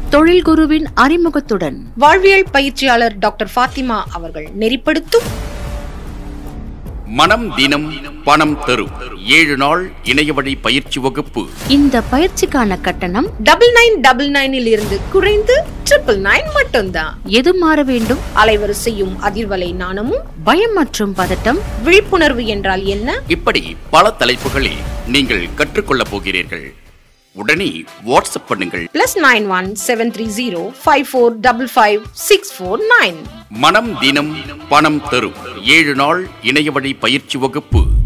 தொழில் குருவின் அறிமுகத்துடன் வாழ்வியல் பயிற்சியாளர் டாக்டர் ஃபாத்திமா அவர்கள் நெறிப்படுத்தும் மனம் தினம் பணம் தரும் 7 நாள் இணைய வழி பயிற்சி வகுப்பு. இந்த பயிற்சிக்கான கட்டணம் 9999 இருந்து குறைந்து 999 மட்டும்தான். எது மாற வேண்டும்? அலைவரிசையும் அதிர்வலை நாணமும், பயம் மற்றும் பதட்டம், விழிப்புணர்வு என்றால் என்ன, இப்படி பல தலைப்புகளில் நீங்கள் கற்றுக்கொள்ளப் போகிறீர்கள். உடனே வாட்ஸ்அப் பண்ணுங்கள். +91 730 5455 649. மனம் தினம் பணம் தரும் 7 நாள் இணைய வழி பயிற்சி வகுப்பு.